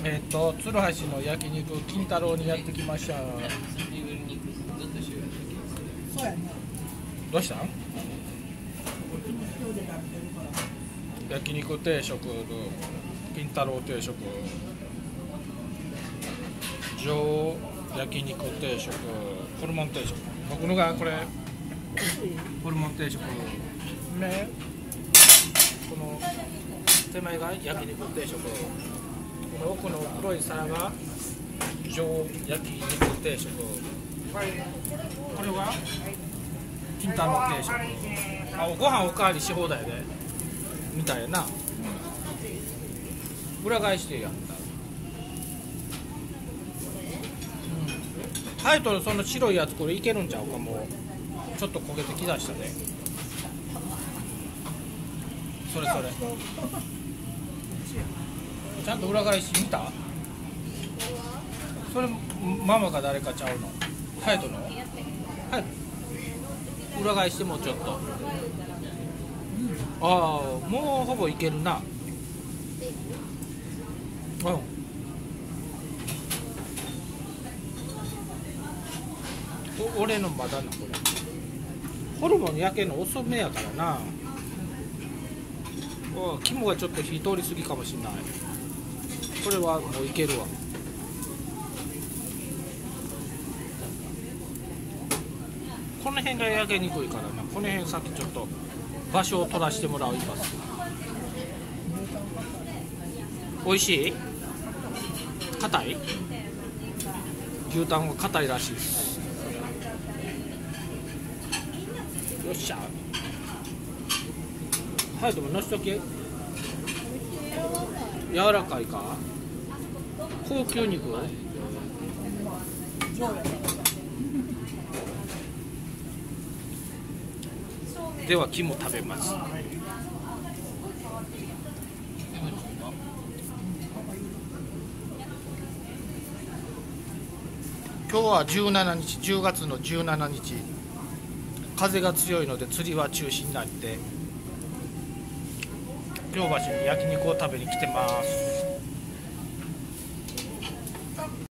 鶴橋の焼肉金太郎にやってきました。 そうやね。 どうしたん？焼肉定食、金太郎定食、上焼肉定食、ホルモン定食。僕のがこれホルモン定食ね。この手前が焼肉定食、この奥の黒い皿が上焼肉定食、これが金太郎定食。あ、ご飯おかわりし放題でみたいな。裏返してやった。タイトルその白いやつこれいけるんちゃうか。もうちょっと焦げてきだしたで。それそれちゃんと裏返し見た？それママか誰かちゃうの？タイトルの？はい、裏返してもうちょっと。ああ、もうほぼいけるな。うん。俺のまだな、これホルモン焼けるの遅めやからな。肝がちょっと火通りすぎかもしれない。これはもういけるわ。この辺が焼けにくいからな。この辺さっきちょっと場所を取らせてもらいます。美味しい？硬い？牛タンは硬いらしいです。よっしゃ。はい、でものしとけ。柔らかいか。高級肉。では肝食べます。今日は17日、10月の17日。風が強いので釣りは中止になって、京橋に焼肉を食べに来てます。